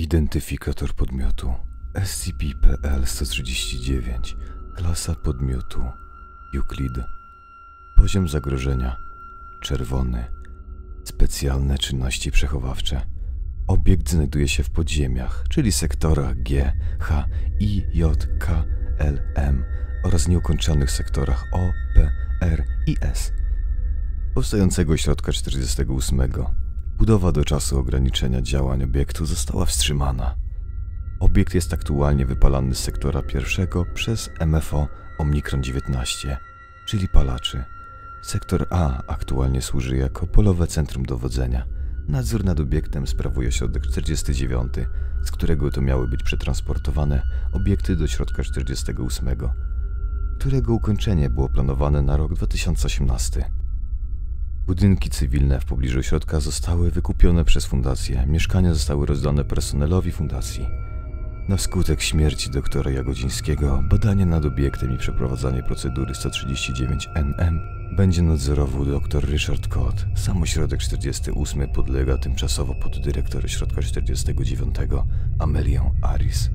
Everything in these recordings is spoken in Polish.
Identyfikator podmiotu SCP-PL-139. Klasa podmiotu Euclid. Poziom zagrożenia czerwony. Specjalne czynności przechowawcze. Obiekt znajduje się w podziemiach, czyli sektorach G, H, I, J, K, L, M oraz nieukończonych sektorach O, P, R i S powstającego środka 48. Budowa do czasu ograniczenia działań obiektu została wstrzymana. Obiekt jest aktualnie wypalany z sektora pierwszego przez MFO Omikron 19, czyli palaczy. Sektor A aktualnie służy jako polowe centrum dowodzenia. Nadzór nad obiektem sprawuje ośrodek 49, z którego to miały być przetransportowane obiekty do środka 48, którego ukończenie było planowane na rok 2018. Budynki cywilne w pobliżu ośrodka zostały wykupione przez fundację. Mieszkania zostały rozdane personelowi fundacji. Na skutek śmierci doktora Jagodzińskiego badanie nad obiektem i przeprowadzanie procedury 139NM będzie nadzorował dr Richard Cott. Sam ośrodek 48 podlega tymczasowo poddyrektor ośrodka 49 Amelię Aris.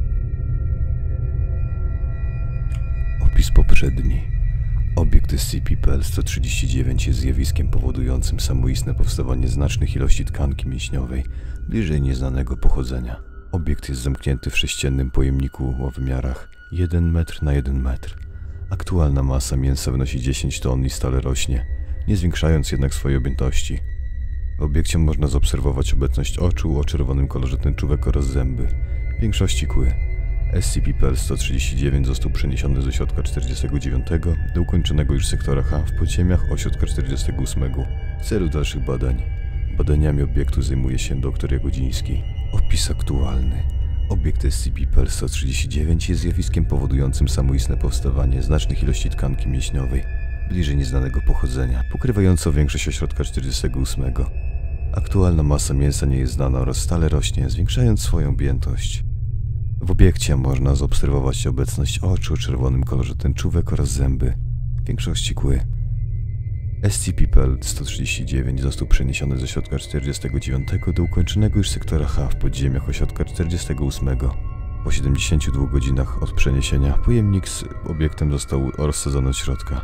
Opis poprzedni. Obiekt SCP-PL-139 jest zjawiskiem powodującym samoistne powstawanie znacznych ilości tkanki mięśniowej bliżej nieznanego pochodzenia. Obiekt jest zamknięty w sześciennym pojemniku o wymiarach 1 metr na 1 metr. Aktualna masa mięsa wynosi 10 ton i stale rośnie, nie zwiększając jednak swojej objętości. W obiekcie można zaobserwować obecność oczu o czerwonym kolorze tęczówek oraz zęby, w większości kły. SCP-PL-139 został przeniesiony ze środka 49 do ukończonego już sektora H w podziemiach ośrodka 48 w celu dalszych badań. Badaniami obiektu zajmuje się dr Jagodziński. Opis aktualny. Obiekt SCP-PL-139 jest zjawiskiem powodującym samoistne powstawanie znacznych ilości tkanki mięśniowej bliżej nieznanego pochodzenia, pokrywającą większość ośrodka 48. Aktualna masa mięsa nie jest znana oraz stale rośnie, zwiększając swoją objętość. W obiekcie można zaobserwować obecność oczu o czerwonym kolorze tęczówek oraz zęby, w większości kły. SCP-PL-139 został przeniesiony ze środka 49 do ukończonego już sektora H w podziemiach ośrodka 48. Po 72 godzinach od przeniesienia pojemnik z obiektem został rozsadzony od środka.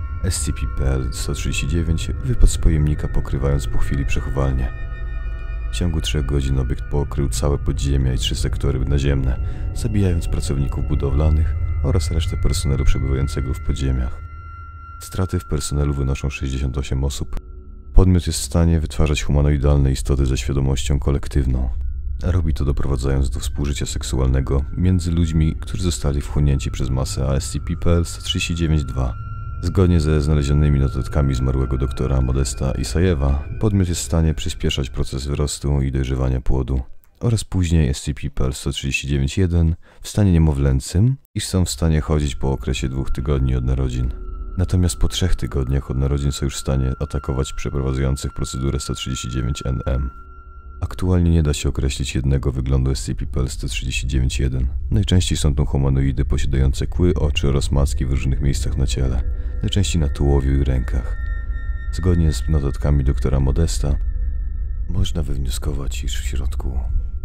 SCP-PL-139 wypadł z pojemnika, pokrywając po chwili przechowalnię. W ciągu 3 godzin obiekt pokrył całe podziemia i 3 sektory naziemne, zabijając pracowników budowlanych oraz resztę personelu przebywającego w podziemiach. Straty w personelu wynoszą 68 osób. Podmiot jest w stanie wytwarzać humanoidalne istoty ze świadomością kolektywną. Robi to doprowadzając do współżycia seksualnego między ludźmi, którzy zostali wchłonięci przez masę SCP-PL-139-2. Zgodnie ze znalezionymi notatkami zmarłego doktora Modesta Isajewa, podmiot jest w stanie przyspieszać proces wzrostu i dojrzewania płodu, oraz później SCP-PL-139-1 w stanie niemowlęcym, iż są w stanie chodzić po okresie 2 tygodni od narodzin. Natomiast po 3 tygodniach od narodzin są już w stanie atakować przeprowadzających procedurę 139NM. Aktualnie nie da się określić jednego wyglądu SCP-PL-139-1. Najczęściej są to humanoidy posiadające kły, oczy oraz macki w różnych miejscach na ciele, najczęściej na tułowiu i rękach. Zgodnie z notatkami doktora Modesta, można wywnioskować, iż w środku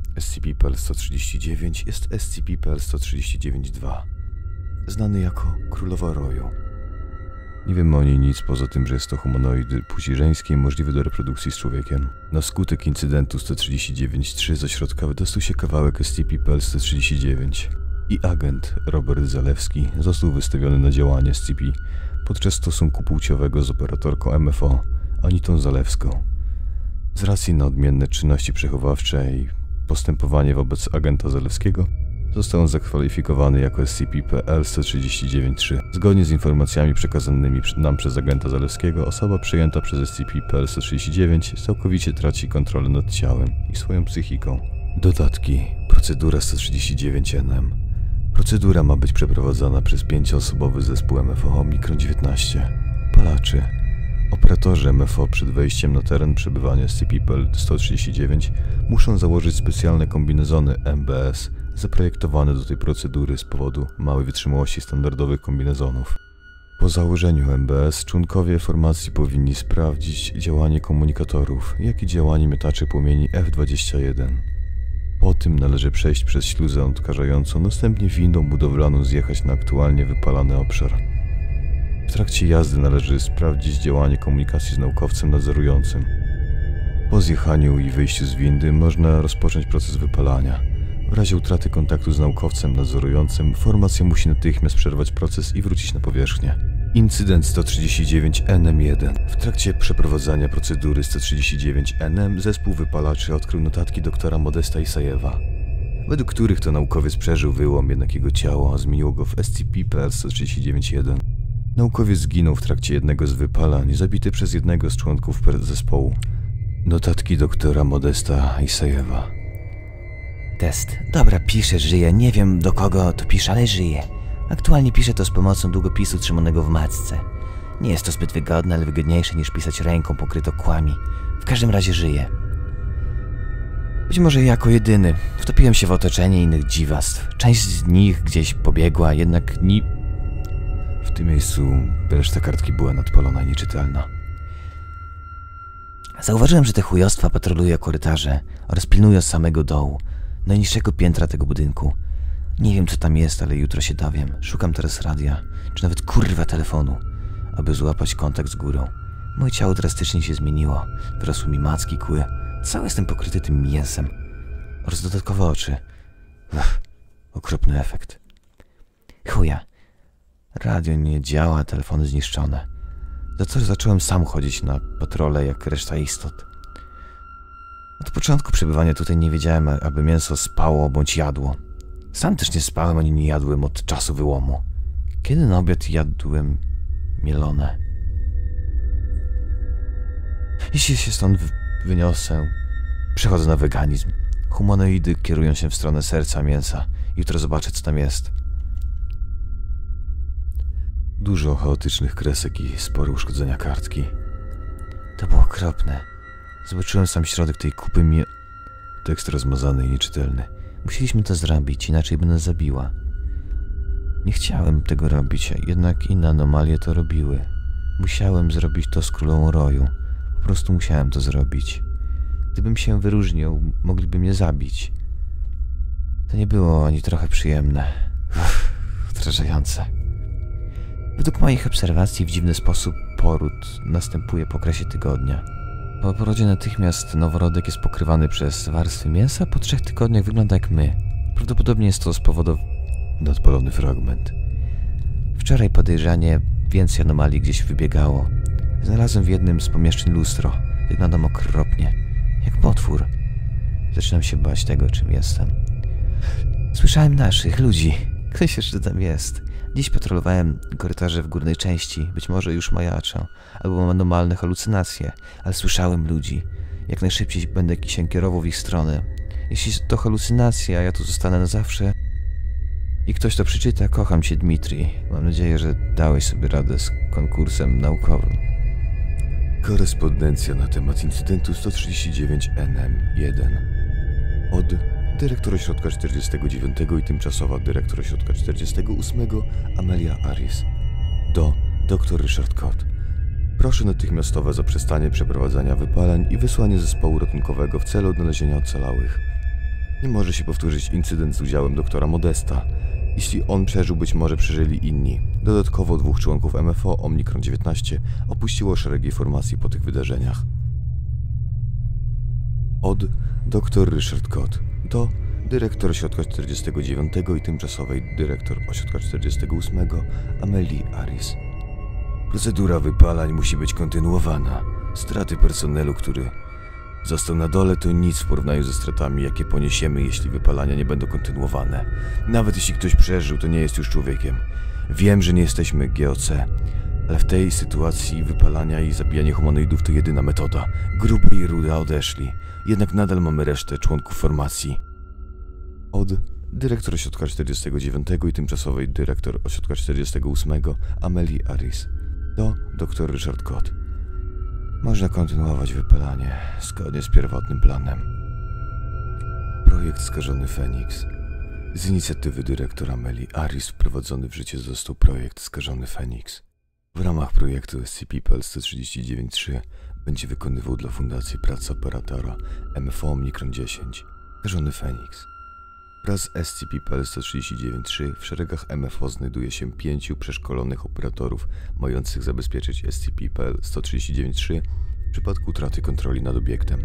SCP-PL-139 jest SCP-PL-139-2, znany jako Królowa Roju. Nie wiemy o niej nic poza tym, że jest to humanoid płci żeńskiej możliwy do reprodukcji z człowiekiem. Na skutek incydentu 139-3 ze środka wydostał się kawałek SCP-PL-139 i agent Robert Zalewski został wystawiony na działanie SCP podczas stosunku płciowego z operatorką MFO Anitą Zalewską. Z racji na odmienne czynności przechowawcze i postępowanie wobec agenta Zalewskiego został on zakwalifikowany jako SCP-PL-139-3. Zgodnie z informacjami przekazanymi nam przez agenta Zalewskiego, osoba przejęta przez SCP-PL-139 całkowicie traci kontrolę nad ciałem i swoją psychiką. Dodatki. Procedura 139NM. Procedura ma być przeprowadzana przez 5-osobowy zespół MFO Omikron 19. Palaczy. Operatorzy MFO przed wejściem na teren przebywania SCP-PL-139 muszą założyć specjalne kombinezony MBS zaprojektowane do tej procedury z powodu małej wytrzymałości standardowych kombinezonów. Po założeniu MBS członkowie formacji powinni sprawdzić działanie komunikatorów, jak i działanie miotaczy płomieni F-21. Po tym należy przejść przez śluzę odkażającą, następnie windą budowlaną zjechać na aktualnie wypalany obszar. W trakcie jazdy należy sprawdzić działanie komunikacji z naukowcem nadzorującym. Po zjechaniu i wyjściu z windy można rozpocząć proces wypalania. W razie utraty kontaktu z naukowcem nadzorującym, formacja musi natychmiast przerwać proces i wrócić na powierzchnię. Incydent 139-NM1. W trakcie przeprowadzania procedury 139-NM zespół wypalaczy odkrył notatki doktora Modesta Isajewa, według których to naukowiec przeżył wyłom, jednak jego ciało zmieniło go w SCP-PL-139-1. Naukowiec zginął w trakcie jednego z wypalań, zabity przez jednego z członków zespołu. Notatki doktora Modesta Isajewa. Test. Dobra, piszę, żyję. Nie wiem do kogo to piszę, ale żyję. Aktualnie piszę to z pomocą długopisu trzymanego w macce. Nie jest to zbyt wygodne, ale wygodniejsze niż pisać ręką pokryto kłami. W każdym razie żyję. Być może jako jedyny. Wtopiłem się w otoczenie innych dziwactw. Część z nich gdzieś pobiegła, jednak W tym miejscu reszta kartki była nadpalona i nieczytelna. Zauważyłem, że te chujostwa patrolują korytarze oraz pilnują samego dołu, najniższego piętra tego budynku. Nie wiem, co tam jest, ale jutro się dowiem. Szukam teraz radia, czy nawet kurwa telefonu, aby złapać kontakt z górą. Moje ciało drastycznie się zmieniło. Wyrosły mi macki, kły. Cały jestem pokryty tym mięsem. Oraz dodatkowo oczy. Okropny efekt. Chuja. Radio nie działa, telefony zniszczone. Za co zacząłem sam chodzić na patrole jak reszta istot. Od początku przebywania tutaj nie wiedziałem, aby mięso spało bądź jadło. Sam też nie spałem ani nie jadłem od czasu wyłomu. Kiedy na obiad jadłem mielone. Jeśli się stąd wyniosę, przechodzę na weganizm. Humanoidy kierują się w stronę serca mięsa. Jutro zobaczę, co tam jest. Dużo chaotycznych kresek i spore uszkodzenia kartki. To było okropne. Zobaczyłem sam środek tej kupy tekst rozmazany i nieczytelny. Musieliśmy to zrobić, inaczej by nas zabiła. Nie chciałem tego robić, jednak inne anomalie to robiły. Musiałem zrobić to z królą roju. Po prostu musiałem to zrobić. Gdybym się wyróżnił, mogliby mnie zabić. To nie było ani trochę przyjemne. Wdrażające. Według moich obserwacji w dziwny sposób poród następuje po okresie tygodnia. Po porodzie natychmiast noworodek jest pokrywany przez warstwy mięsa, po 3 tygodniach wygląda jak my. Prawdopodobnie jest to z powodu... Nadpalony fragment. Wczoraj podejrzanie więcej anomalii gdzieś wybiegało. Znalazłem w jednym z pomieszczeń lustro. Wyglądam okropnie. Jak potwór. Zaczynam się bać tego, czym jestem. Słyszałem naszych ludzi. Ktoś jeszcze tam jest. Dziś patrolowałem korytarze w górnej części. Być może już majaczą. Albo mam anormalne halucynacje. Ale słyszałem ludzi. Jak najszybciej będę się kierował w ich stronę. Jeśli to halucynacja, a ja tu zostanę na zawsze i ktoś to przeczyta, kocham cię, Dmitrij. Mam nadzieję, że dałeś sobie radę z konkursem naukowym. Korespondencja na temat incydentu 139-NM1 od dyrektor ośrodka 49 i tymczasowa dyrektor ośrodka 48 Amelia Aris do dr Richard Cott. Proszę natychmiastowe zaprzestanie przeprowadzania wypalań i wysłanie zespołu ratunkowego w celu odnalezienia ocalałych. Nie może się powtórzyć incydent z udziałem doktora Modesta. Jeśli on przeżył, być może przeżyli inni. Dodatkowo 2 członków MFO Omikron 19 opuściło szeregi formacji po tych wydarzeniach. Od dr Richard Cott do dyrektor ośrodka 49 i tymczasowej dyrektor ośrodka 48 Amelii Aris. Procedura wypalań musi być kontynuowana. Straty personelu, który został na dole, to nic w porównaniu ze stratami, jakie poniesiemy, jeśli wypalania nie będą kontynuowane. Nawet jeśli ktoś przeżył, to nie jest już człowiekiem. Wiem, że nie jesteśmy GOC, ale w tej sytuacji wypalania i zabijanie humanoidów to jedyna metoda. Gruby i Ruda odeszli, jednak nadal mamy resztę członków formacji. Od dyrektor ośrodka 49 i tymczasowej dyrektor ośrodka 48 Amelii Aris do dr Richard Cott. Można kontynuować wypalanie zgodnie z pierwotnym planem. Projekt Skażony Feniks. Z inicjatywy dyrektora Amelii Aris wprowadzony w życie został projekt Skażony Feniks. W ramach projektu SCP-PL-139-3 będzie wykonywał dla Fundacji pracę operatora MFO Omikron 10. Skażony Feniks. Wraz z SCP-PL-139-3 w szeregach MFO znajduje się 5 przeszkolonych operatorów mających zabezpieczyć SCP-PL-139-3 w przypadku utraty kontroli nad obiektem.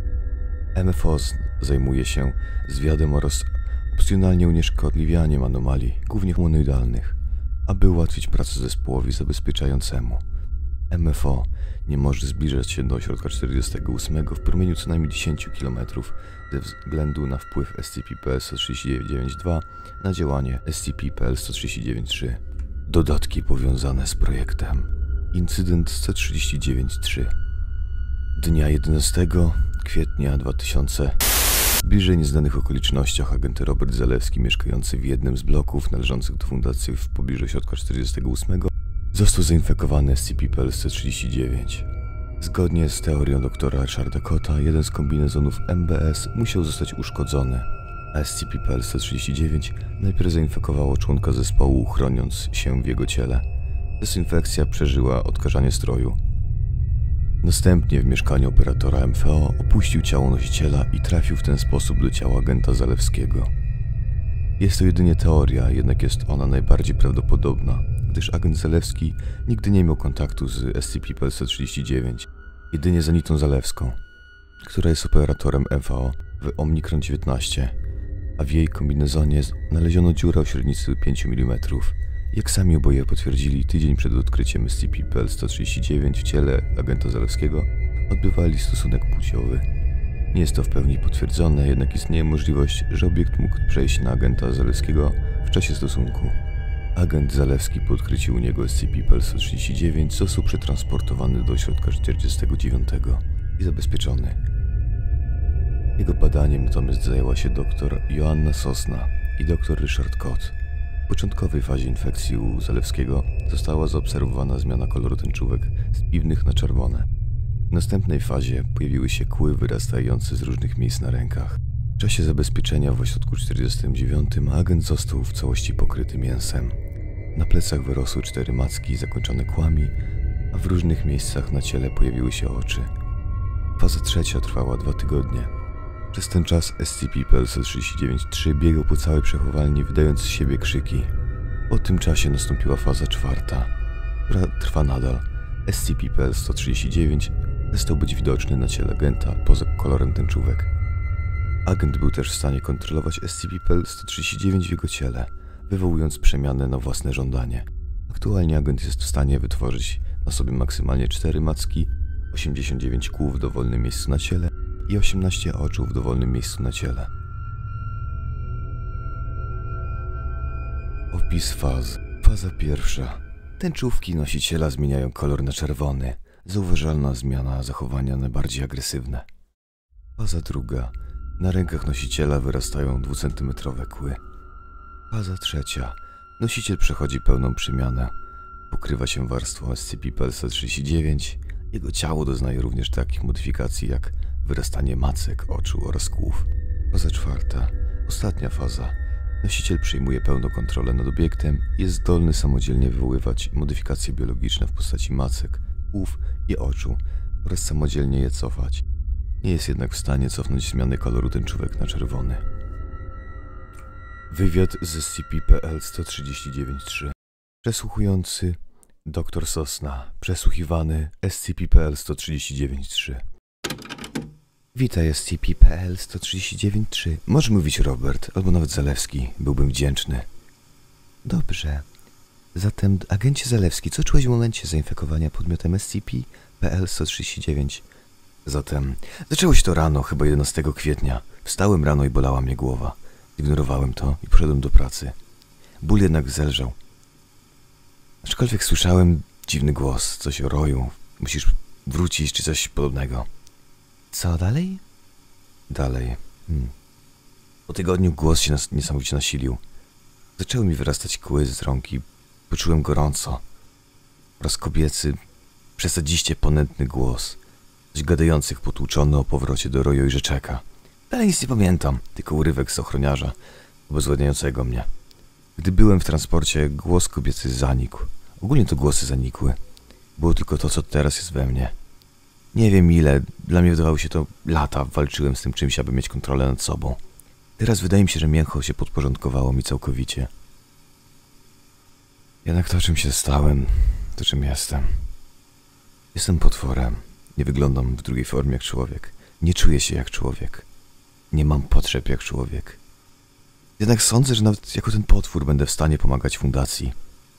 MFO zajmuje się zwiadem oraz opcjonalnie unieszkodliwianiem anomalii, głównie humanoidalnych, aby ułatwić pracę zespołowi zabezpieczającemu. MFO nie może zbliżać się do ośrodka 48 w promieniu co najmniej 10 km ze względu na wpływ SCP-PL-139-2 na działanie SCP-PL-139-3. Dodatki powiązane z projektem. Incydent 139-3. Dnia 11 kwietnia 2000 w bliżej nieznanych okolicznościach agent Robert Zalewski, mieszkający w jednym z bloków należących do fundacji w pobliżu ośrodka 48, został zainfekowany SCP-PL-139. Zgodnie z teorią doktora Richarda Cotta, jeden z kombinezonów MBS musiał zostać uszkodzony, a SCP-PL-139 najpierw zainfekowało członka zespołu, chroniąc się w jego ciele. Dezinfekcja przeżyła odkażanie stroju. Następnie w mieszkaniu operatora MFO opuścił ciało nosiciela i trafił w ten sposób do ciała agenta Zalewskiego. Jest to jedynie teoria, jednak jest ona najbardziej prawdopodobna, gdyż agent Zalewski nigdy nie miał kontaktu z SCP-PL-139, jedynie z Anitą Zalewską, która jest operatorem MFO w Omikron 19, a w jej kombinezonie znaleziono dziurę o średnicy 5 mm. Jak sami oboje potwierdzili, tydzień przed odkryciem SCP-PL-139 w ciele agenta Zalewskiego odbywali stosunek płciowy. Nie jest to w pełni potwierdzone, jednak istnieje możliwość, że obiekt mógł przejść na agenta Zalewskiego w czasie stosunku. Agent Zalewski po odkryciu u niego SCP-PL-139 został przetransportowany do ośrodka 49 i zabezpieczony. Jego badaniem natomiast zajęła się dr Joanna Sosna i dr Richard Cott. W początkowej fazie infekcji u Zalewskiego została zaobserwowana zmiana koloru tęczówek z piwnych na czerwone. W następnej fazie pojawiły się kły wyrastające z różnych miejsc na rękach. W czasie zabezpieczenia w ośrodku 49 agent został w całości pokryty mięsem. Na plecach wyrosły 4 macki zakończone kłami, a w różnych miejscach na ciele pojawiły się oczy. Faza trzecia trwała 2 tygodnie. Przez ten czas SCP-PL-139-3 biegał po całej przechowalni, wydając z siebie krzyki. Po tym czasie nastąpiła faza czwarta, która trwa nadal. SCP-PL-139 przestał być widoczny na ciele agenta poza kolorem tęczówek. Agent był też w stanie kontrolować SCP-PL-139 w jego ciele, wywołując przemianę na własne żądanie. Aktualnie agent jest w stanie wytworzyć na sobie maksymalnie 4 macki, 89 kół w dowolnym miejscu na ciele i 18 oczu w dowolnym miejscu na ciele. Opis faz. Faza pierwsza. Tęczówki nosiciela zmieniają kolor na czerwony. Zauważalna zmiana zachowania na bardziej agresywne. Faza druga. Na rękach nosiciela wyrastają 2-centymetrowe kły. Faza trzecia. Nosiciel przechodzi pełną przemianę. Pokrywa się warstwą SCP-PL-139. Jego ciało doznaje również takich modyfikacji jak wyrastanie macek, oczu oraz kłów. Faza czwarta. Ostatnia faza. Nosiciel przyjmuje pełną kontrolę nad obiektem i jest zdolny samodzielnie wywoływać modyfikacje biologiczne w postaci macek, kłów i oczu oraz samodzielnie je cofać. Nie jest jednak w stanie cofnąć zmiany koloru tęczówek na czerwony. Wywiad z SCP-PL-139-3. Przesłuchujący dr Sosna. Przesłuchiwany SCP-PL-139-3. Witaj SCP-PL-139-3. Możesz mówić Robert, albo nawet Zalewski. Byłbym wdzięczny. Dobrze. Zatem, agencie Zalewski, co czułeś w momencie zainfekowania podmiotem SCP-PL-139? Zatem, zaczęło się to rano, chyba 11 kwietnia. Wstałem rano i bolała mnie głowa. Ignorowałem to i poszedłem do pracy. Ból jednak zelżał. Aczkolwiek słyszałem dziwny głos, coś o roju. Musisz wrócić, czy coś podobnego. Co dalej? Dalej. Po tygodniu głos się niesamowicie nasilił. Zaczęły mi wyrastać kły z rąk i poczułem gorąco. Oraz kobiecy, przesadziście ponętny głos. Coś gadających potłuczony o powrocie do roju i rzeczeka. Dalej nic nie pamiętam, tylko urywek z ochroniarza, obezwładniającego mnie. Gdy byłem w transporcie, głos kobiecy zanikł. Ogólnie to głosy zanikły. Było tylko to, co teraz jest we mnie. Nie wiem ile, dla mnie wydawało się to lata, walczyłem z tym czymś, aby mieć kontrolę nad sobą. Teraz wydaje mi się, że mięcho się podporządkowało mi całkowicie. Jednak to, czym się stałem, to czym jestem. Jestem potworem. Nie wyglądam w drugiej formie jak człowiek. Nie czuję się jak człowiek. Nie mam potrzeb jak człowiek. Jednak sądzę, że nawet jako ten potwór będę w stanie pomagać fundacji.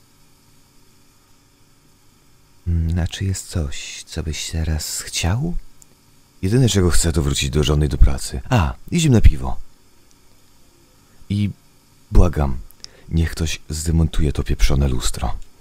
A czy jest coś, co byś teraz chciał? Jedyne, czego chcę, to wrócić do żony i do pracy. A, i zimne piwo. I błagam, niech ktoś zdemontuje to pieprzone lustro.